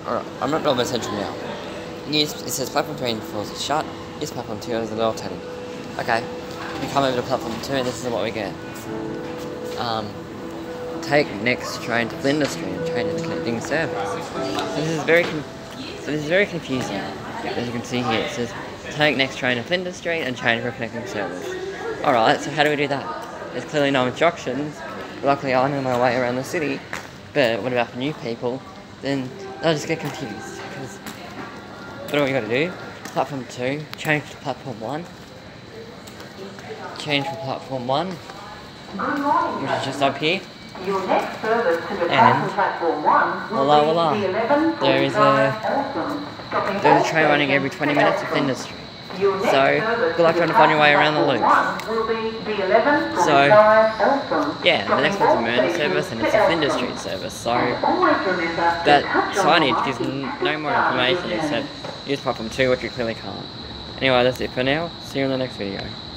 Alright, I'm at Melbourne Central now. It says platform 3 floors shut. Use platform 2 as a little alternative. Okay, we come over to platform 2 and this is what we get. Take next train to Flinders Street and change into connecting service. So this is very confusing. As you can see here, it says take next train to Flinders Street and change for a connecting service. Alright, so how do we do that? There's clearly no instructions. Luckily I know my way around the city, but what about for new people? Then they'll just get confused. Because what do we gotta do? Platform 2, change to platform 1. Change for platform 1, which is just up here. Your next service to And platform 1 will voila, be the 11 there's a train running every 20 minutes to Flinders Street. So, good luck trying to find your way around the loop. So, yeah, the next one's a Melb service and it's a Flinders Street service. So, that signage gives no more information except use platform 2, which you clearly can't. Anyway, that's it for now. See you in the next video.